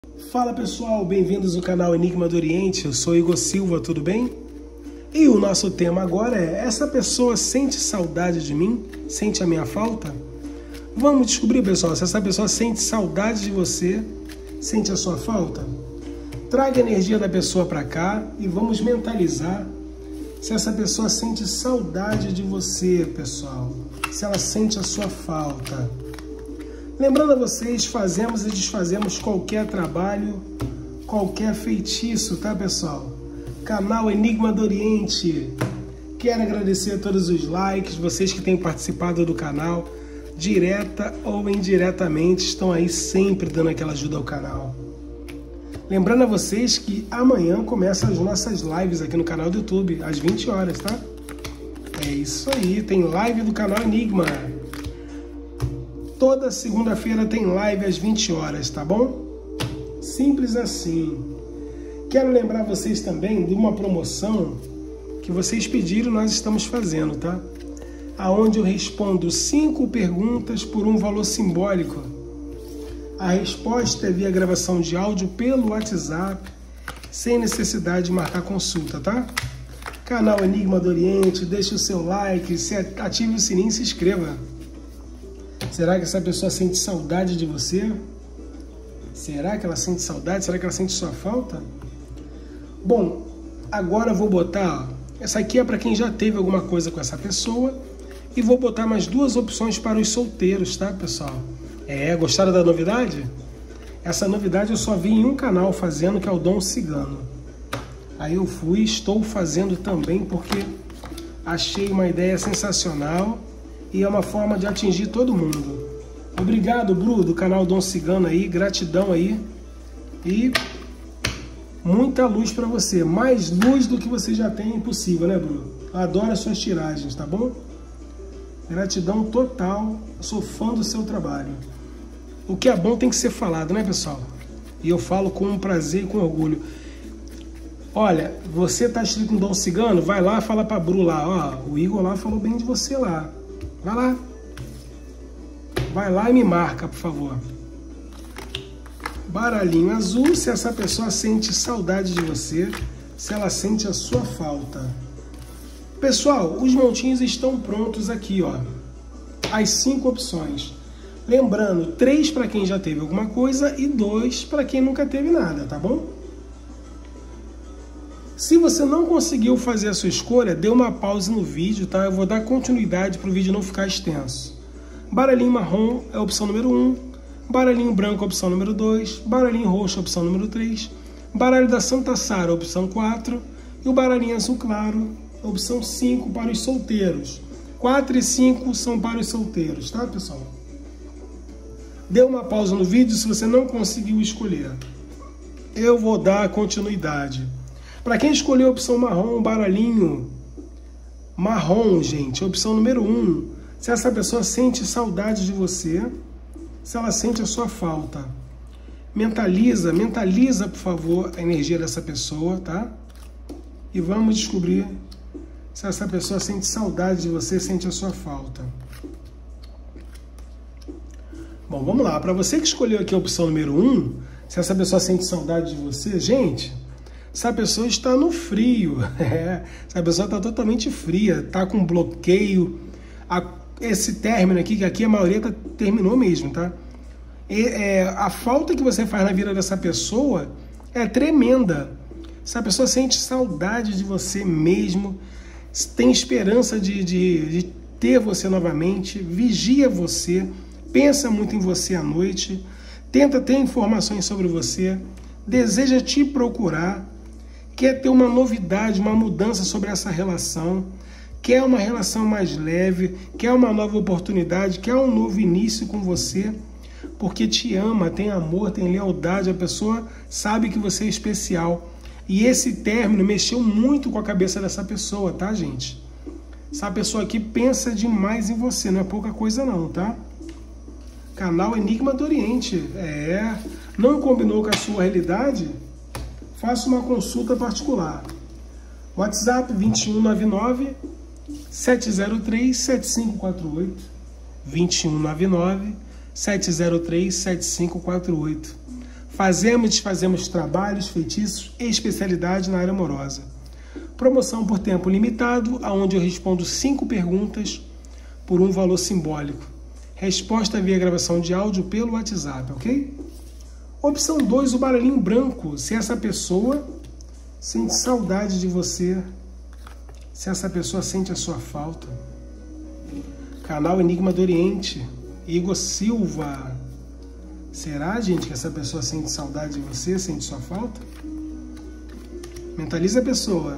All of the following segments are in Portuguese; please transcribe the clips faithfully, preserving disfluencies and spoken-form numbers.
Fala pessoal, bem-vindos ao canal Enigma do Oriente, eu sou Igor Silva, tudo bem? E o nosso tema agora é: essa pessoa sente saudade de mim? Sente a minha falta? Vamos descobrir, pessoal, se essa pessoa sente saudade de você, sente a sua falta? Traga a energia da pessoa para cá e vamos mentalizar se essa pessoa sente saudade de você, pessoal, se ela sente a sua falta. Lembrando a vocês, fazemos e desfazemos qualquer trabalho, qualquer feitiço, tá, pessoal? Canal Enigma do Oriente. Quero agradecer a todos os likes, vocês que têm participado do canal, direta ou indiretamente, estão aí sempre dando aquela ajuda ao canal. Lembrando a vocês que amanhã começam as nossas lives aqui no canal do YouTube, às vinte horas, tá? É isso aí, tem live do canal Enigma. Toda segunda-feira tem live às vinte horas, tá bom? Simples assim. Quero lembrar vocês também de uma promoção que vocês pediram, nós estamos fazendo, tá? Aonde eu respondo cinco perguntas por um valor simbólico. A resposta é via gravação de áudio pelo WhatsApp, sem necessidade de marcar consulta, tá? Canal Enigma do Oriente, deixe o seu like, ative o sininho e se inscreva. Será que essa pessoa sente saudade de você? Será que ela sente saudade? Será que ela sente sua falta? Bom, agora eu vou botar... Ó, essa aqui é para quem já teve alguma coisa com essa pessoa. E vou botar mais duas opções para os solteiros, tá, pessoal? É, gostaram da novidade? Essa novidade eu só vi em um canal fazendo, que é o Dom Cigano. Aí eu fui, estou fazendo também porque achei uma ideia sensacional. E é uma forma de atingir todo mundo. Obrigado, Bru, do canal Dom Cigano aí. Gratidão aí. E muita luz para você. Mais luz do que você já tem é impossível, né, Bru? Adoro as suas tiragens, tá bom? Gratidão total. Sou fã do seu trabalho. O que é bom tem que ser falado, né, pessoal? E eu falo com um prazer e com orgulho. Olha, você tá inscrito no Dom Cigano? Vai lá, fala pra Bru lá. Ó, o Igor lá falou bem de você lá. Vai lá. Vai lá e me marca, por favor. Baralhinho azul, se essa pessoa sente saudade de você, se ela sente a sua falta. Pessoal, os montinhos estão prontos aqui, ó. As cinco opções. Lembrando, três para quem já teve alguma coisa e dois para quem nunca teve nada, tá bom? Se você não conseguiu fazer a sua escolha, dê uma pausa no vídeo, tá? Eu vou dar continuidade para o vídeo não ficar extenso. Baralhinho marrom é a opção número um, baralhinho branco é a opção número dois, baralhinho roxo é a opção número três, baralho da Santa Sara é a opção quatro e o baralhinho azul claro é a opção cinco para os solteiros. quatro e cinco são para os solteiros, tá, pessoal? Dê uma pausa no vídeo se você não conseguiu escolher. Eu vou dar continuidade. Para quem escolheu a opção marrom, baralhinho marrom, gente, opção número um. Se essa pessoa sente saudade de você, se ela sente a sua falta. Mentaliza, mentaliza, por favor, a energia dessa pessoa, tá? E vamos descobrir se essa pessoa sente saudade de você, sente a sua falta. Bom, vamos lá. Para você que escolheu aqui a opção número um, se essa pessoa sente saudade de você, gente... Essa pessoa está no frio, é, essa pessoa está totalmente fria, está com bloqueio. A, esse término aqui, que aqui a maioria tá, terminou mesmo, tá? E, é, a falta que você faz na vida dessa pessoa é tremenda. Essa pessoa sente saudade de você mesmo, tem esperança de, de, de ter você novamente, vigia você, pensa muito em você à noite, tenta ter informações sobre você, deseja te procurar, quer ter uma novidade, uma mudança sobre essa relação, quer uma relação mais leve, quer uma nova oportunidade, quer um novo início com você, porque te ama, tem amor, tem lealdade, a pessoa sabe que você é especial. E esse término mexeu muito com a cabeça dessa pessoa, tá, gente? Essa pessoa aqui pensa demais em você, não é pouca coisa não, tá? Canal Enigma do Oriente, é... Não combinou com a sua realidade? Faça uma consulta particular. WhatsApp vinte e um nove nove, sete zero três, sete cinco quatro oito. vinte e um nove nove, sete zero três, sete cinco quatro oito. Fazemos e desfazemos trabalhos, feitiços e especialidade na área amorosa. Promoção por tempo limitado, onde eu respondo cinco perguntas por um valor simbólico. Resposta via gravação de áudio pelo WhatsApp, ok? Opção dois, o baralhinho branco. Se essa pessoa sente saudade de você, se essa pessoa sente a sua falta. Canal Enigma do Oriente, Igor Silva. Será, gente, que essa pessoa sente saudade de você, sente sua falta? Mentaliza a pessoa.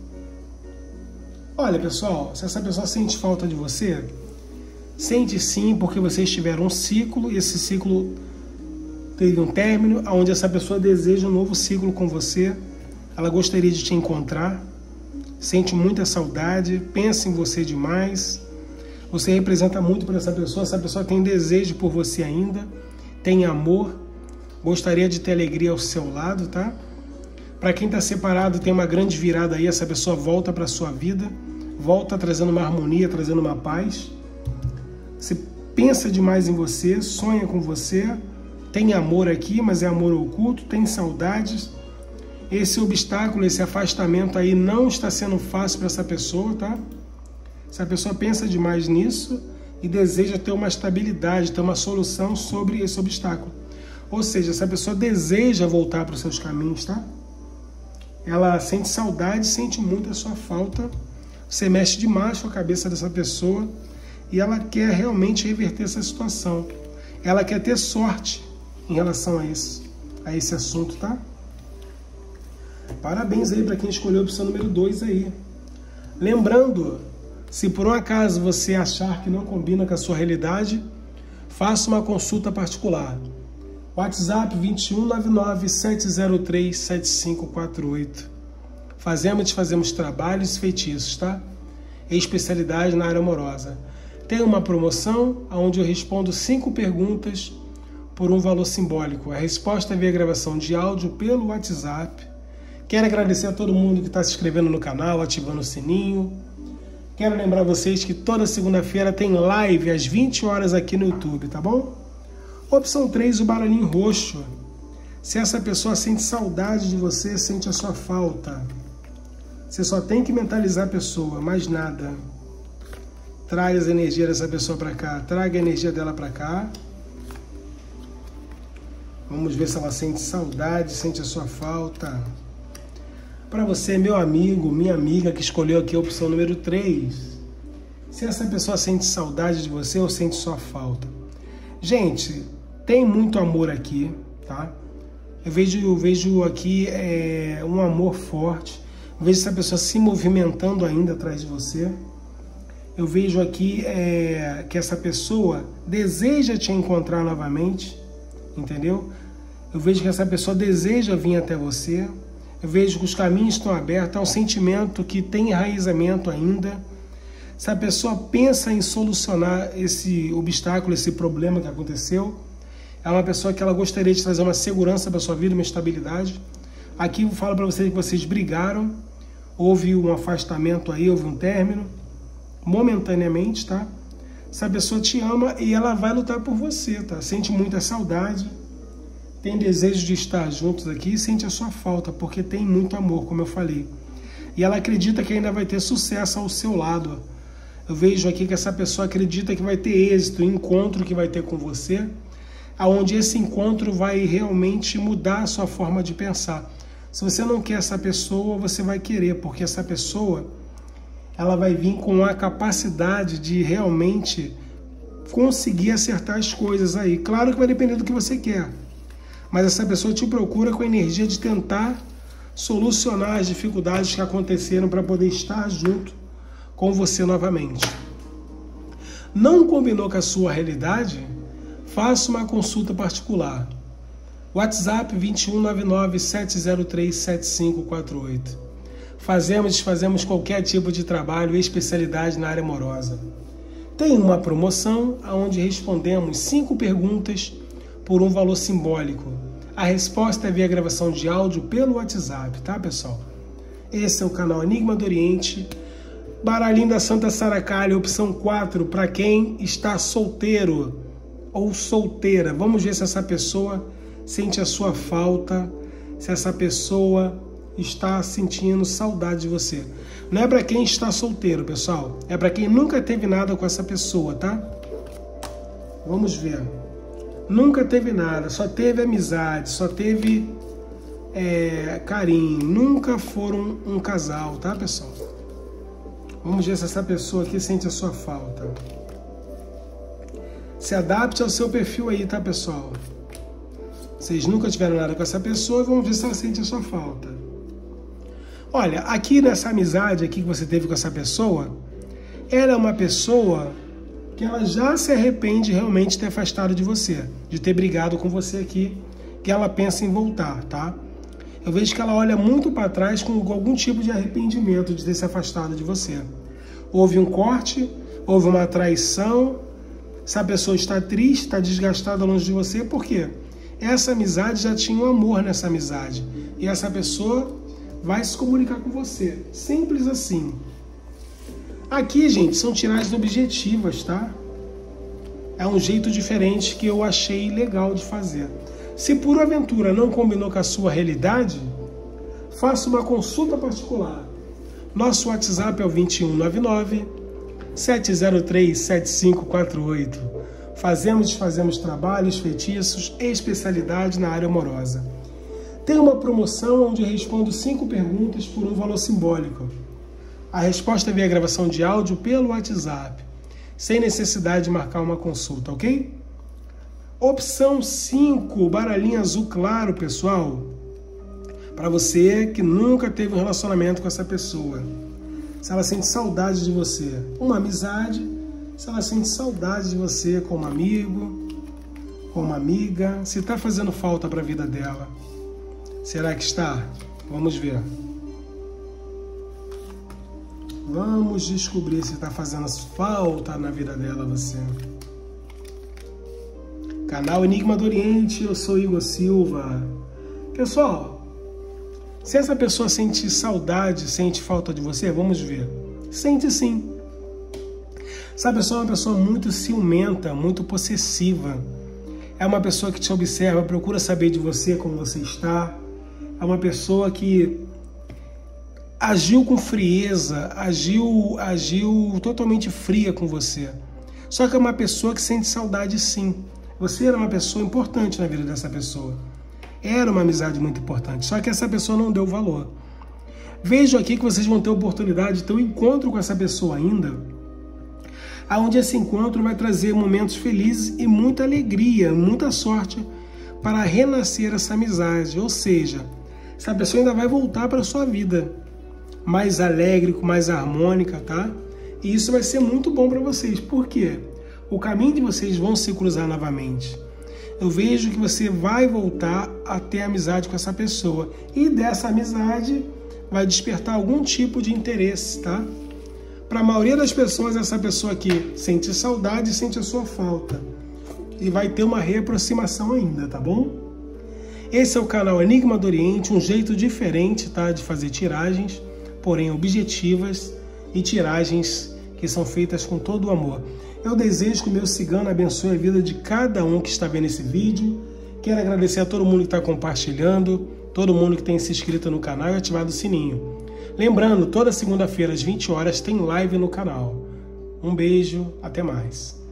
Olha, pessoal, se essa pessoa sente falta de você, sente sim, porque vocês tiveram um ciclo, e esse ciclo teve um término, onde essa pessoa deseja um novo ciclo com você. Ela gostaria de te encontrar, sente muita saudade, pensa em você demais. Você representa muito para essa pessoa, essa pessoa tem desejo por você ainda, tem amor, gostaria de ter alegria ao seu lado, tá? Para quem está separado, tem uma grande virada aí, essa pessoa volta para a sua vida, volta trazendo uma harmonia, trazendo uma paz. Você pensa demais em você, sonha com você, tem amor aqui, mas é amor oculto, tem saudades. Esse obstáculo, esse afastamento aí não está sendo fácil para essa pessoa, tá? Essa pessoa pensa demais nisso e deseja ter uma estabilidade, ter uma solução sobre esse obstáculo. Ou seja, essa pessoa deseja voltar para os seus caminhos, tá? Ela sente saudade, sente muito a sua falta. Você mexe demais com a cabeça dessa pessoa e ela quer realmente reverter essa situação. Ela quer ter sorte em relação a esse, a esse assunto, tá? Parabéns aí para quem escolheu a opção número dois aí. Lembrando, se por um acaso você achar que não combina com a sua realidade, faça uma consulta particular. WhatsApp vinte e um, nove nove, sete zero três, sete cinco quatro oito. Fazemos e desfazemos trabalhos e feitiços, tá? E especialidade na área amorosa. Tem uma promoção onde eu respondo cinco perguntas por um valor simbólico. A resposta é via gravação de áudio pelo WhatsApp. Quero agradecer a todo mundo que está se inscrevendo no canal, ativando o sininho. Quero lembrar vocês que toda segunda-feira tem live às vinte horas aqui no YouTube, tá bom? Opção três, o baralhinho roxo. Se essa pessoa sente saudade de você, sente a sua falta. Você só tem que mentalizar a pessoa, mais nada. Traz a energia dessa pessoa para cá, traga a energia dela para cá. Vamos ver se ela sente saudade, sente a sua falta. Para você, meu amigo, minha amiga que escolheu aqui a opção número três. Se essa pessoa sente saudade de você ou sente sua falta. Gente, tem muito amor aqui, tá? Eu vejo, eu vejo aqui é, um amor forte. Eu vejo essa pessoa se movimentando ainda atrás de você. Eu vejo aqui é, que essa pessoa deseja te encontrar novamente, entendeu? Eu vejo que essa pessoa deseja vir até você. Eu vejo que os caminhos estão abertos. É um sentimento que tem enraizamento ainda. Se a pessoa pensa em solucionar esse obstáculo, esse problema que aconteceu, é uma pessoa que ela gostaria de trazer uma segurança para a sua vida, uma estabilidade. Aqui eu falo para vocês que vocês brigaram, houve um afastamento aí, houve um término, momentaneamente, tá? Essa pessoa te ama e ela vai lutar por você, tá? Sente muita saudade, tem desejo de estar juntos aqui e sente a sua falta, porque tem muito amor, como eu falei. E ela acredita que ainda vai ter sucesso ao seu lado. Eu vejo aqui que essa pessoa acredita que vai ter êxito, o encontro que vai ter com você, aonde esse encontro vai realmente mudar a sua forma de pensar. Se você não quer essa pessoa, você vai querer, porque essa pessoa ela vai vir com a capacidade de realmente conseguir acertar as coisas aí. Claro que vai depender do que você quer, mas essa pessoa te procura com a energia de tentar solucionar as dificuldades que aconteceram para poder estar junto com você novamente. Não combinou com a sua realidade? Faça uma consulta particular. WhatsApp vinte e um, nove nove, sete zero três, sete cinco quatro oito. Fazemos e desfazemos qualquer tipo de trabalho e especialidade na área amorosa. Tem uma promoção onde respondemos cinco perguntas por um valor simbólico. A resposta é via gravação de áudio pelo WhatsApp, tá, pessoal? Esse é o canal Enigma do Oriente. Baralhinho da Santa Saracalha, opção quatro, para quem está solteiro ou solteira. Vamos ver se essa pessoa sente a sua falta, se essa pessoa está sentindo saudade de você. Não é para quem está solteiro, pessoal. É para quem nunca teve nada com essa pessoa, tá? Vamos ver. Nunca teve nada, só teve amizade, só teve é, carinho. Nunca foram um casal, tá, pessoal? Vamos ver se essa pessoa aqui sente a sua falta. Se adapte ao seu perfil aí, tá, pessoal? Vocês nunca tiveram nada com essa pessoa, vamos ver se ela sente a sua falta. Olha, aqui nessa amizade aqui que você teve com essa pessoa, ela é uma pessoa que ela já se arrepende realmente de ter afastado de você, de ter brigado com você aqui, que ela pensa em voltar, tá? Eu vejo que ela olha muito para trás com algum tipo de arrependimento de ter se afastado de você. Houve um corte, houve uma traição, essa pessoa está triste, está desgastada longe de você, por quê? Essa amizade já tinha um amor nessa amizade, e essa pessoa vai se comunicar com você, simples assim. Aqui, gente, são tiragens objetivas, tá? É um jeito diferente que eu achei legal de fazer. Se por aventura não combinou com a sua realidade, faça uma consulta particular. Nosso WhatsApp é o vinte e um, noventa e nove, sete zero três, sete cinco quatro oito. Fazemos e desfazemos trabalhos, feitiços e especialidade na área amorosa. Tem uma promoção onde eu respondo cinco perguntas por um valor simbólico. A resposta é via gravação de áudio pelo WhatsApp, sem necessidade de marcar uma consulta, ok? Opção cinco, baralhinho azul claro, pessoal. Para você que nunca teve um relacionamento com essa pessoa. Se ela sente saudade de você, uma amizade, se ela sente saudade de você como amigo, como amiga, se está fazendo falta para a vida dela. Será que está? Vamos ver. Vamos descobrir se está fazendo falta na vida dela você. Canal Enigma do Oriente, eu sou Igor Silva. Pessoal, se essa pessoa sente saudade, sente falta de você, vamos ver. Sente sim. Essa pessoa é uma pessoa muito ciumenta, muito possessiva. É uma pessoa que te observa, procura saber de você, como você está. É uma pessoa que agiu com frieza, agiu, agiu totalmente fria com você. Só que é uma pessoa que sente saudade sim. Você era uma pessoa importante na vida dessa pessoa. Era uma amizade muito importante, só que essa pessoa não deu valor. Vejo aqui que vocês vão ter a oportunidade de ter um encontro com essa pessoa ainda, onde esse encontro vai trazer momentos felizes e muita alegria, muita sorte para renascer essa amizade. Ou seja, essa pessoa ainda vai voltar para a sua vida, mais alegre, mais harmônica, tá? E isso vai ser muito bom para vocês. Por quê? O caminho de vocês vão se cruzar novamente. Eu vejo que você vai voltar a ter amizade com essa pessoa. E dessa amizade vai despertar algum tipo de interesse, tá? Para a maioria das pessoas, essa pessoa aqui sente saudade e sente a sua falta. E vai ter uma reaproximação ainda, tá bom? Esse é o canal Enigma do Oriente, um jeito diferente, tá, de fazer tiragens, porém objetivas, e tiragens que são feitas com todo o amor. Eu desejo que o meu cigano abençoe a vida de cada um que está vendo esse vídeo. Quero agradecer a todo mundo que está compartilhando, todo mundo que tem se inscrito no canal e ativado o sininho. Lembrando, toda segunda-feira às vinte horas tem live no canal. Um beijo, até mais.